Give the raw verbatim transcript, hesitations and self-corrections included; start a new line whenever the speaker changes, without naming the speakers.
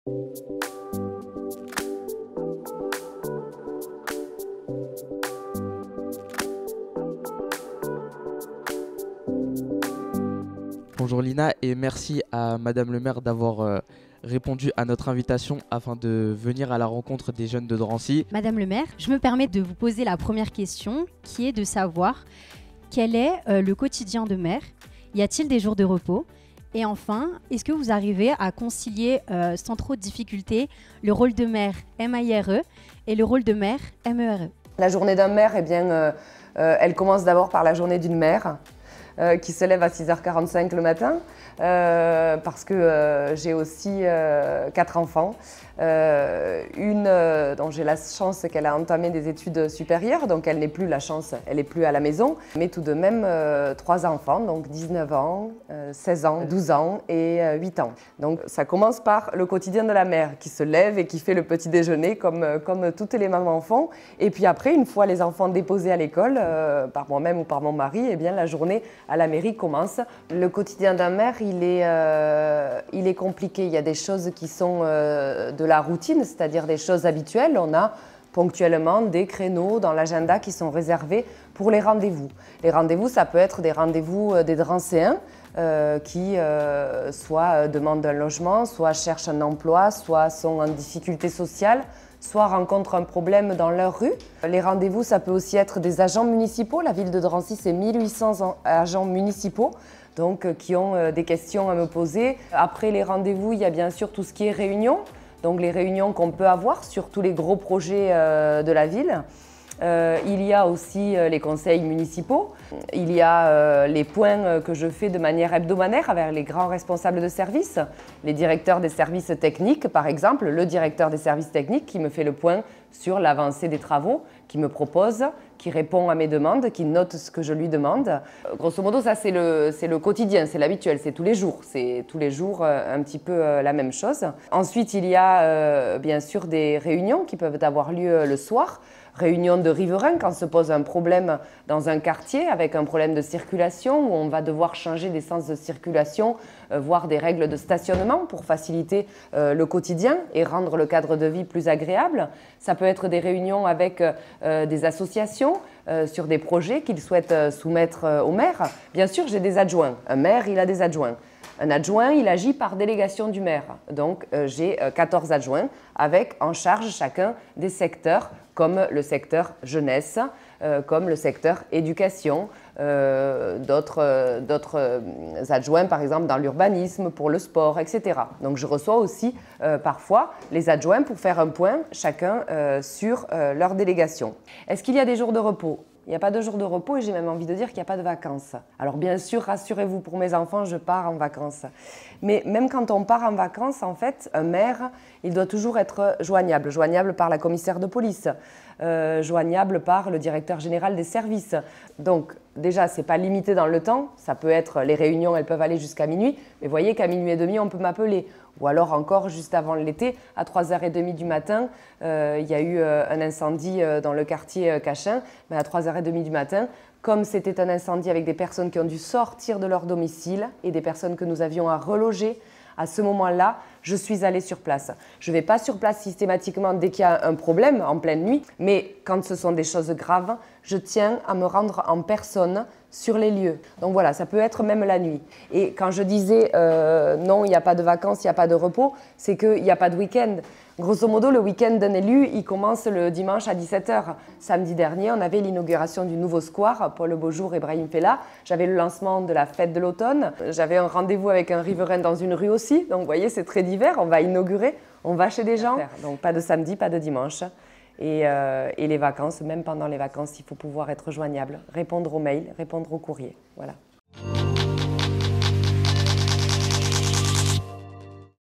Bonjour Lina et merci à Madame le maire d'avoir euh, répondu à notre invitation afin de venir à la rencontre des jeunes de Drancy.
Madame le maire, je me permets de vous poser la première question qui est de savoir quel est euh, le quotidien de maire? Y a-t-il des jours de repos? Et enfin, est-ce que vous arrivez à concilier euh, sans trop de difficulté le rôle de maire M A I R E et le rôle de maire M E R E?
La journée d'un maire, eh bien, euh, euh, elle commence d'abord par la journée d'une mère. Euh, qui se lève à six heures quarante-cinq le matin euh, parce que euh, j'ai aussi euh, quatre enfants. Euh, une euh, dont j'ai la chance qu'elle a entamé des études supérieures, donc elle n'est plus la chance, elle n'est plus à la maison, mais tout de même euh, trois enfants, donc dix-neuf ans, euh, seize ans, douze ans et euh, huit ans. Donc ça commence par le quotidien de la mère qui se lève et qui fait le petit déjeuner comme, comme toutes les mamans font. Et puis après, une fois les enfants déposés à l'école, euh, par moi-même ou par mon mari, eh bien la journée à la mairie commence. Le quotidien d'un maire, il est, euh, il est compliqué. Il y a des choses qui sont euh, de la routine, c'est-à-dire des choses habituelles. On a ponctuellement des créneaux dans l'agenda qui sont réservés pour les rendez-vous. Les rendez-vous, ça peut être des rendez-vous des Drancéens euh, qui euh, soit demandent un logement, soit cherchent un emploi, soit sont en difficulté sociale, soit rencontrent un problème dans leur rue. Les rendez-vous, ça peut aussi être des agents municipaux. La ville de Drancy, c'est mille huit cents agents municipaux donc, euh, qui ont euh, des questions à me poser. Après les rendez-vous, il y a bien sûr tout ce qui est réunion. Donc les réunions qu'on peut avoir sur tous les gros projets euh, de la ville. Euh, il y a aussi euh, les conseils municipaux. Il y a euh, les points euh, que je fais de manière hebdomadaire avec les grands responsables de service, les directeurs des services techniques par exemple, le directeur des services techniques qui me fait le point sur l'avancée des travaux, qui me propose, qui répond à mes demandes, qui note ce que je lui demande. Euh, grosso modo, ça c'est le, c'est le quotidien, c'est l'habituel, c'est tous les jours. C'est tous les jours euh, un petit peu euh, la même chose. Ensuite, il y a euh, bien sûr des réunions qui peuvent avoir lieu euh, le soir. Réunion de riverains quand se pose un problème dans un quartier avec un problème de circulation où on va devoir changer des sens de circulation, euh, voire des règles de stationnement pour faciliter euh, le quotidien et rendre le cadre de vie plus agréable. Ça peut être des réunions avec euh, des associations euh, sur des projets qu'ils souhaitent euh, soumettre euh, au maire. Bien sûr, j'ai des adjoints. Un maire, il a des adjoints. Un adjoint, il agit par délégation du maire. Donc, euh, j'ai euh, quatorze adjoints avec en charge chacun des secteurs comme le secteur jeunesse, euh, comme le secteur éducation, euh, d'autres euh, d'autres euh, adjoints par exemple dans l'urbanisme, pour le sport, et cetera. Donc je reçois aussi euh, parfois les adjoints pour faire un point chacun euh, sur euh, leur délégation. Est-ce qu'il y a des jours de repos ? Il n'y a pas de jours de repos et j'ai même envie de dire qu'il n'y a pas de vacances. Alors bien sûr, rassurez-vous, pour mes enfants, je pars en vacances. Mais même quand on part en vacances, en fait, un maire, il doit toujours être joignable. Joignable par la commissaire de police, euh, joignable par le directeur général des services. Donc déjà, ce n'est pas limité dans le temps. Ça peut être, les réunions, elles peuvent aller jusqu'à minuit. Mais vous voyez qu'à minuit et demi, on peut m'appeler. Ou alors encore, juste avant l'été, à trois heures trente du matin, euh, il y a eu euh, un incendie euh, dans le quartier euh, Cachin. Mais à trois heures trente du matin, comme c'était un incendie avec des personnes qui ont dû sortir de leur domicile et des personnes que nous avions à reloger, à ce moment-là, je suis allée sur place. Je ne vais pas sur place systématiquement dès qu'il y a un problème en pleine nuit, mais quand ce sont des choses graves, je tiens à me rendre en personne sur les lieux. Donc voilà, ça peut être même la nuit. Et quand je disais euh, non, il n'y a pas de vacances, il n'y a pas de repos, c'est qu'il n'y a pas de week-end. Grosso modo, le week-end d'un élu, il commence le dimanche à dix-sept heures. Samedi dernier, on avait l'inauguration du nouveau square, Paul Beaujour et Brahim Fella. J'avais le lancement de la fête de l'automne. J'avais un rendez-vous avec un riverain dans une rue aussi. Donc vous voyez, c'est très divers. On va inaugurer, on va chez des gens. Donc pas de samedi, pas de dimanche. Et, euh, et les vacances, même pendant les vacances, il faut pouvoir être joignable, répondre aux mails, répondre aux courriers. Voilà.